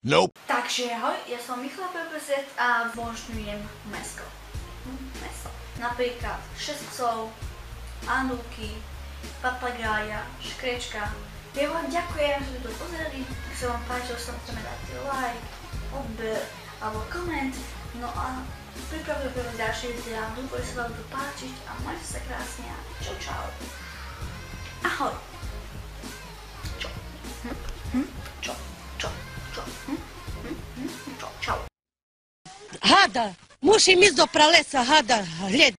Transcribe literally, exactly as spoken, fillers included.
Nope. Takže ahoj, ja som Michal Pepezet a zbožňujem mäsko. Mäso. Napríklad šestkov, anúky, papagája, škrečka. Ja vám ďakujem, že ste to pozreli. Ak sa vám páčilo, samozrejme dajte like, odber alebo koment. No a pripravujem pre vás ďalšie videá. Dúfam, že sa vám to páčiť a majte sa krásne a čau čau. Ahoj. Čo? Hm? Hm? Čo? Čo? Čo? Hm? Hm? Hm? Čo? Čau. Hada, musím ísť do pralesa, hada, hľad.